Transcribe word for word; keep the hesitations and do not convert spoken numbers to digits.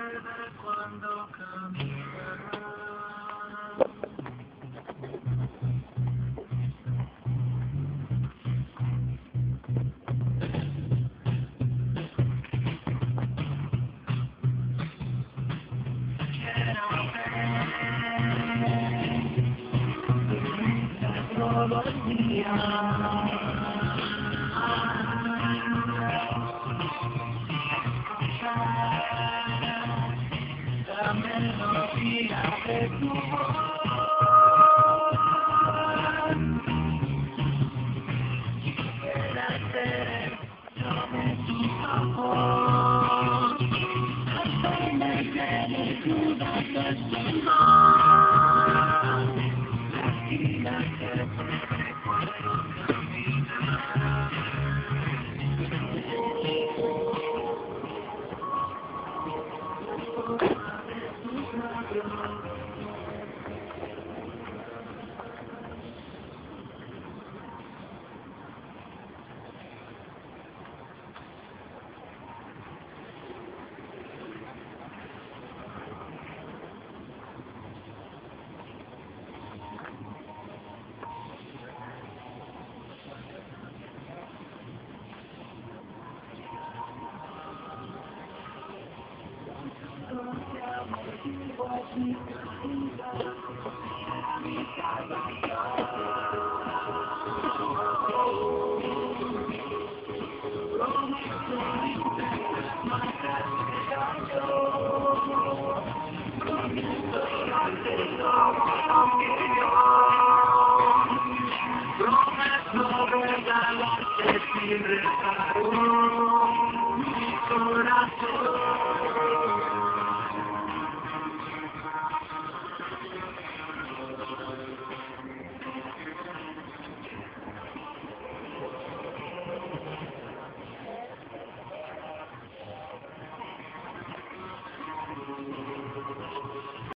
vuelve cuando camina. Todos los días la melodía de tu voz quisiera ser sobre tus ojos hacerme creer dudas de tu amor la vida que prometo regalarte sin reparo mi corazón.